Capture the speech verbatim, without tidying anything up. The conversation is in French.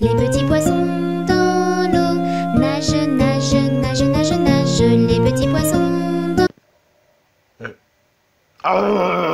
Les petits poissons dans l'eau nagent, nagent, nagent, nagent, nagent. Les petits poissons dans...